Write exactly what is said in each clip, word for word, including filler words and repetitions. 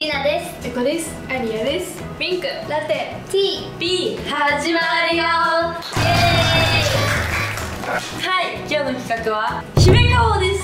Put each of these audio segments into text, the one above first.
ひなです。 エコです。アリアです。ピンク。 ラテ。T。 B。始まるよ。イエーイ。はい、今日の企画は姫顔です。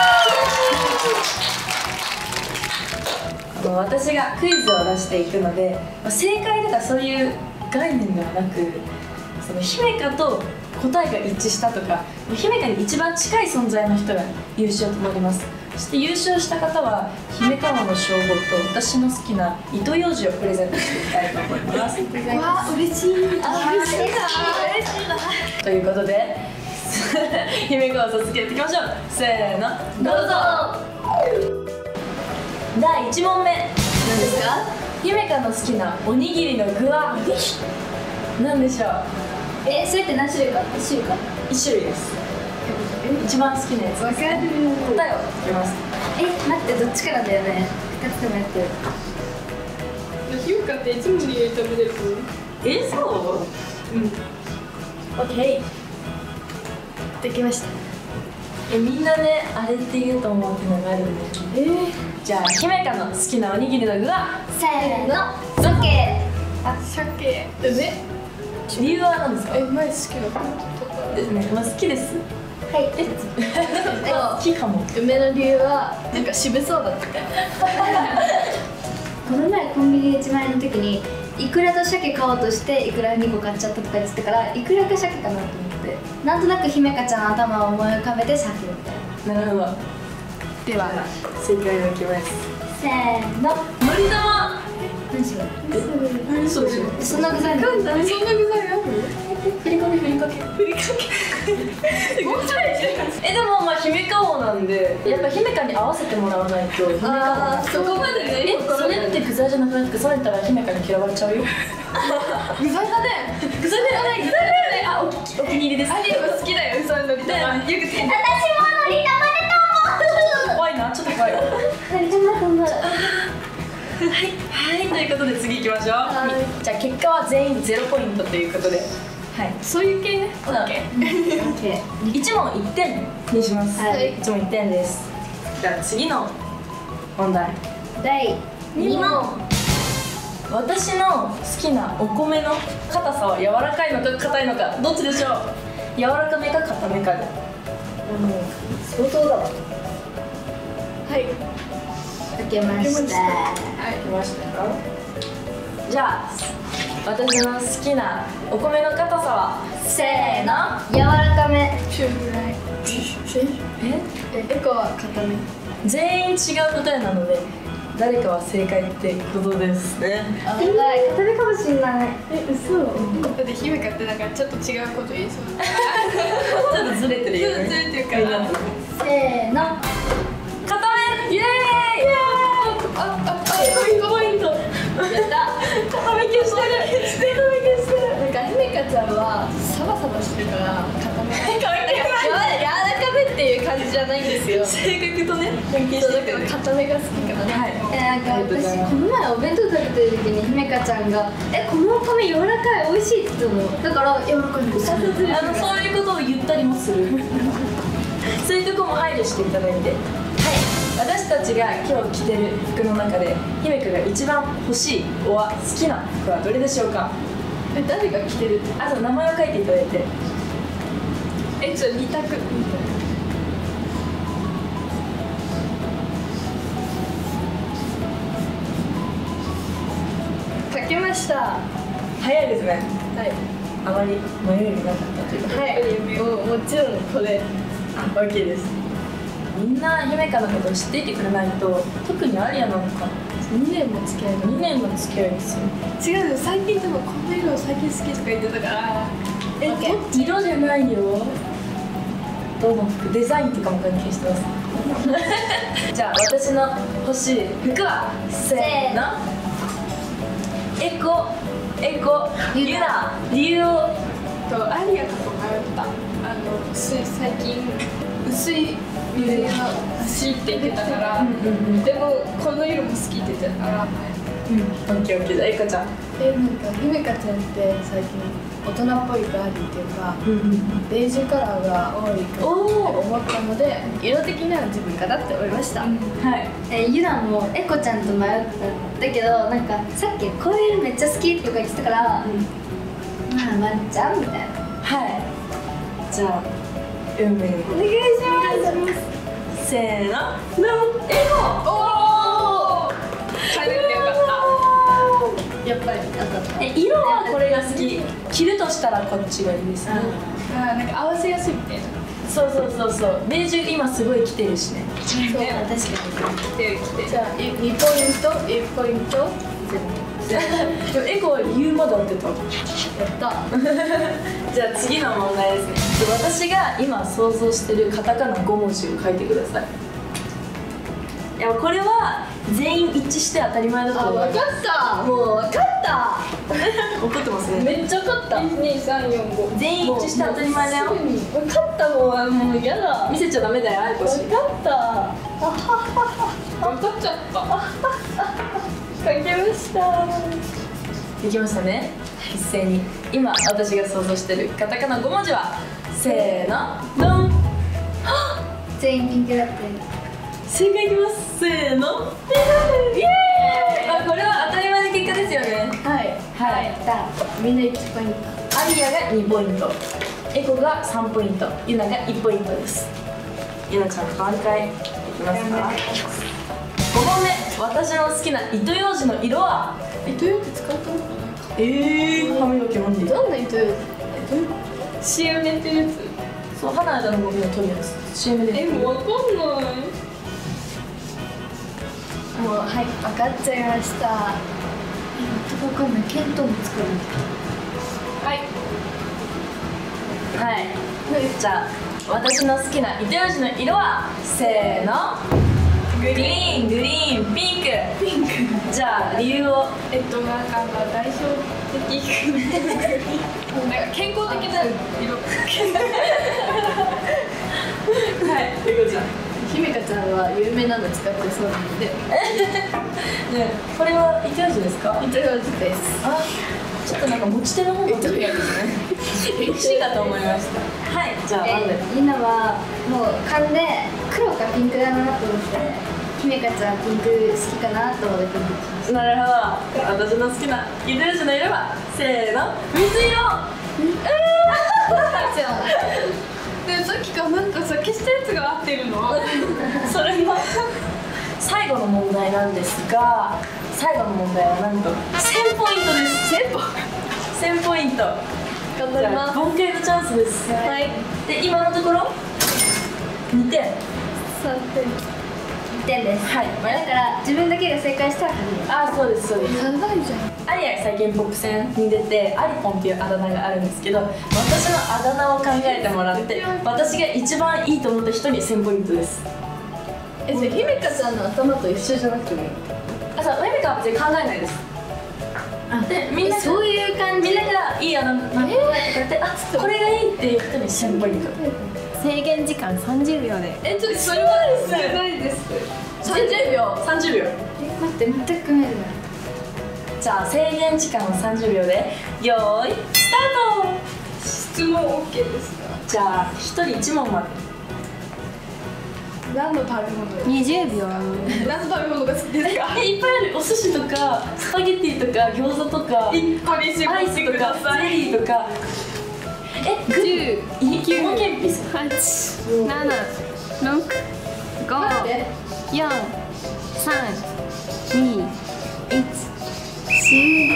私がクイズを出していくので、正解とかそういう概念ではなく、その姫香と答えが一致したとか、姫香に一番近い存在の人が優勝となります。そして優勝した方は姫香王の称号と私の好きな糸ようじをプレゼントしていきたいと思います。 わあ、嬉しい。 あ、嬉しいな。嬉しいな。ということで姫香王早速やっていきましょう。せーの、どうぞ。だいいち問目、何ですか？姫香の好きなおにぎりの具は何でしょう？ え、それって何種類か？いち種類か？ いち種類です。一番好きなやつ。 わかる。 答えを言います。 え、待って、どっちかなんだよね。ふたつでもやってる。 姫香っていつもに食べれる。え、そう？うん。オッケー。できました。え、みんなね、あれって言うと思うっていうのがあるんだよね。えー、じゃあ姫香の好きなおにぎりの具はせーの、鮭。 あ、鮭。え、理由は何ですか？え、前好きだからですね。まあ好きです。 はい。 え、好きかも。 梅の理由はなんか渋そうだったから。この前コンビニでいちまん円の時にイクラと鮭買おうとしてイクラにこ買っちゃったとか言ってたから、イクラか鮭かなと思って、なんとなく姫香ちゃんの頭を思い浮かべて鮭みたいな。 なるほど。では正解をいきます。 せーの、 のり玉。 何それ？ 何それ？ そんな具材なの？ そんな具材ある？ふりかけふりかけふりかけえ、でもまあ姫香王なんで、やっぱ姫香に合わせてもらわないと。 ああ、そこまでね。 え、それって具材じゃなくなって、それたら姫香に嫌われちゃうよ。具材だね。具材だよね。具材だよね。あ、お気に入りです。ありが好きだよ。そののり玉。よくて。私ものり玉だと思う。怖いな、ちょっと怖い。のり玉だと思う。はい、はい、ということで次行きましょう。じゃあ結果は全員ゼロポイントということで、はい、そういう系ね。オッケー。いち問いってんにします。はい、いち問いってんです。じゃあ次の問題。 だいに問。 私の好きなお米の硬さは柔らかいのか硬いのかどっちでしょう？柔らかめか硬めかで。 相当だわ。はい。書けました。 はい、来ましたか？じゃあ私の好きなお米の硬さはせーの、 柔らかめ。 え？ エコは硬め。 全員違う答えなので誰かは正解ってことですね。 あ、やばい、硬めかもしんない。 え、嘘？ だって姫香ってなんかちょっと違うこと言いそう。 ちょっとずれてるよね。 ずれてるから。 せーの、 硬め。イエーイ。あ、あ、あ、ポイント。やった。固め消してる。固め消してる。 なんか姫香ちゃんはサバサバしてるから固め。 柔らかめっていう感じじゃないんですよ。 性格とね関係してる。 固めが好きかな。 はい。 え、なんか私この前お弁当食べてる時に姫香ちゃんが「え、このお米柔らかい、美味しい」って言ったの。だから柔らかいんです。 あのそういうことを言ったりもする。そういうとこも配慮していただいて。はい。私たちが今日着てる服の中で姫香が一番欲しいおは好きな服はどれでしょうか？ え、誰が着てる？ あと名前を書いていただいて。 え、ちょっと二択。書けました。 早いですね。 はい。 あまり迷いがなかったというか。 はい。もうもちろんこれ。 あ、OK です。みんな姫香のことを知っていてくれないと、特にアリアなのかにねんも付き合いの。 にねんの付き合いですよ。 違うよ、最近でもこの色最近好きとか言ってたから。 え、色じゃないよ。どの服、デザインとかも関係してます。じゃあ私の欲しい服はせーの、エコエコユナ。理由をとアリアかと迷った。あの薄い最近薄い水が欲しいって言ってたから、でもこの色も好きって言ってたから。 うんオッケーオッケー。じゃあえこちゃん。 えなんか姫香ちゃんって最近大人っぽいガーリーっていうかうんうんベージュカラーが多いかなって思ったので色的には自分かなって思いました、 はい。 えゆなもえこちゃんと迷ったんだけど、なんかさっきこういう色めっちゃ好きとか言ってたから、まあワンちゃんみたいな。 はい。じゃあ運命お願いしますせーの。のえこ。 おお帰れてよかっやっぱり当たった。 え色はこれが好き。着るとしたらこっちがいいですね。 たあーなんか合わせやすいみたいなそうそうそうそう。ベージュ今すごい着てるしね。 そう確かに。 来てる来てるじゃあにポイントいちポイントでもエコは言うまで合ってた。 やったじゃあ次の問題ですね。私が今想像してるカタカナご文字を書いてください。いやこれは全員一致して当たり前だとあ思います。 分かったもう分かった怒ってますね。 めっちゃ分かったいちにさんよんご全員一致して当たり前だよ。 分かったもんもう嫌だ見せちゃダメだよ、あいこし。 分かった分かっちゃった書けましたできましたね。一斉に今私が想像してるカタカナご文字はせーのドン。 全員ピンクだって。 正解いきます。せーのイエーイ。あこれは当たり前の結果ですよね。 はいはい。 みんないちポイントアリアがにポイント、エコがさんポイント、ユナがいちポイントです。ユナちゃん挽回いきますか。ご問目、私の好きな糸ようじの色は糸ようじ使ったことないかえー、歯磨きもんでどんな糸ようじ シーエム でやってるやつそう、花枝のゴミを取るやつ シーエム でえもう分かんないもうはい分かっちゃいました。全く分かんない。見当も作る。 はいはい。じゃあ私の好きな糸ようじの色はせーのグリーン、グリーン、ピンクピンクじゃあ理由をえっとなんか代表的なんか健康的な色はい、エコちゃん姫香ちゃんは有名なの使ってそうなのでね、これは糸ようじですか？ 糸ようじですあ、ちょっとなんか持ち手の方が糸ようじですね欲しいかと思いましたはい、じゃあなんでえー、みんなはもう勘で黒かピンクだなと思って、姫香ちゃんピンク好きかなと思ってピンクにしました。 なるほど私の好きな糸ようじの色はせーの水色でさっきからなんかさ消したやつが合ってるのそれは最後の問題なんですが最後の問題はなんとせんポイントですせんポせんポイント頑張りますじゃあ挽回のチャンスですはいで、今のところにてんさんてんいってんです。 はいだから自分だけが正解したら勝ち。 あ、そうですそうですやばいじゃんアリアが最近ポップ戦に出てアリポンっていうあだ名があるんですけど私のあだ名を考えてもらって私が一番いいと思った人にせんポイントですえじゃあ姫香ちゃんの頭と一緒じゃなくてもいいあ、そう、メミカは別に考えないですあで、みんなえそういう感じみんながいいあだ名考えてくれてあ、これがいいっていう人にせんポイント制限時間さんじゅうびょうでえちょっとそれは少ないですさんじゅうびょうさんじゅうびょうえ待って全く考えてない。 じゃあ制限時間はさんじゅうびょうでよーいスタート質問 OK ですかじゃあひとりいち問まで何の食べ物にじゅうびょう何の食べ物が好きですかえ、いっぱいあるお寿司とかスパゲッティとか餃子とか一個に絞アイってスとかくださいゼリーとかえ、グじゅういきもけんぴはちななろくご待ってよんさんにいち終了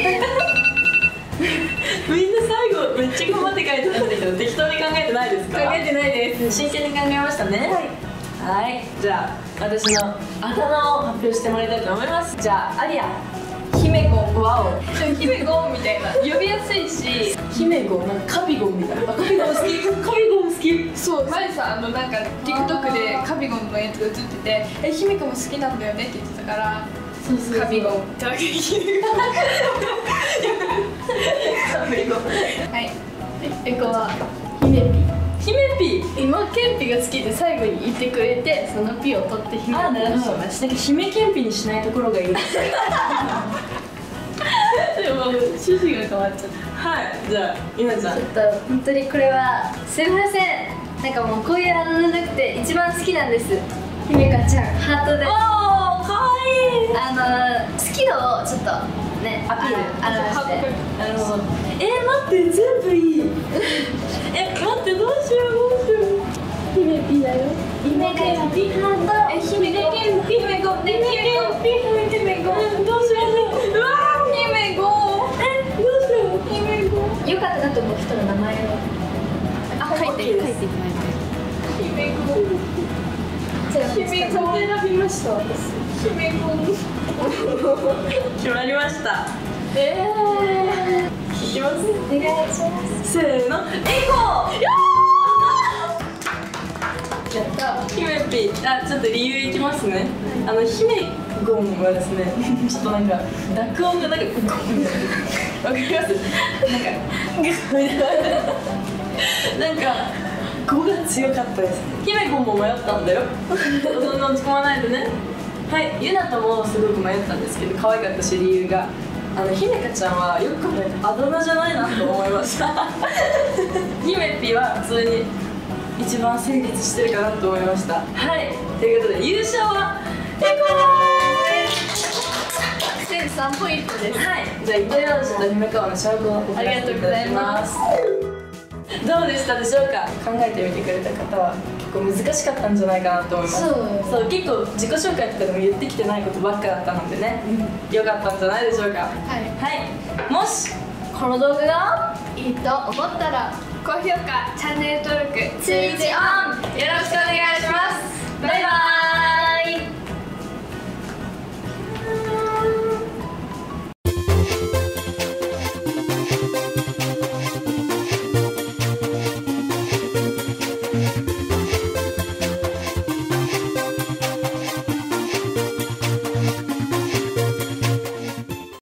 みんな最後めっちゃ頑張って書いてたんだけど適当に考えてないですか？ 考えてないです真剣に考えましたねはいじゃあ私のあだ名を発表してもらいたいと思いますじゃあアリア姫子わおでも姫子みたいな呼びやすいし姫子なんかカビゴンみたいなあカビゴン好きカビゴン好きそう前さあのなんか TikTok でカビゴンのやつが映ってて「え姫子も好きなんだよね」って言ってたからそうそうそうカビゴンってわけできるカビゴンはいエコは姫ピ姫ピ今ケンピが好きで最後に言ってくれてそのピを取って姫あ、なるほど。だけど姫ケンピにしないところがいいです。 でも趣旨が変わっちゃった。 はい、じゃあゆなちゃん。 ちょっと本当にこれはすいません。なんかもうこういうあのじゃなくて一番好きなんです。姫香ちゃんハートで。 おー、かわいい。 あの好き度をちょっとねアピールあ表して。 なるほど。えー、待って、全部いい。え、待って、どうしようどうしよう。姫ピだよ。 姫香ちゃんピハート。え、姫ケンピ、姫ゴ、ね、姫ケンピ、姫ゴ。どうしよう。うわー、姫ゴ。え、どうしよう。姫ゴ。 よかったなと思う人の名前を。 あ、書いて書いていただいて。姫子。姫子選びました私。姫子。 決まりました。 ええ。 いきます。 お願いします。 せーの、エコ。 やった。 姫ピ、あ、ちょっと理由いきますね。あの姫ゴンはですね、ちょっとなんか濁音がなんかゴンみたいな。わかります？なんかなんか語が強かったです。姫ゴンも迷ったんだよ。そんな落ち込まないでね。はい、ゆなともすごく迷ったんですけど、可愛かったし理由が。あの姫香ちゃんはよく考えてあだ名じゃないなと思いました。姫ピは普通に。一番成立してるかなと思いました。はい、ということで優勝はエせんさんポイントです。 コー。はい、じゃあ糸ようじと姫川の証拠を送らせていただきます。どうでしたでしょうか。考えてみてくれた方は結構難しかったんじゃないかなと思います。 そうそう結構自己紹介とかでも言ってきてないことばっかだったのでね、よかったんじゃないでしょうか。 はい。 はい、もしこの動画がいいと思ったら高評価、チャンネル登録、 通知オンよろしくお願いします。バイバーイ。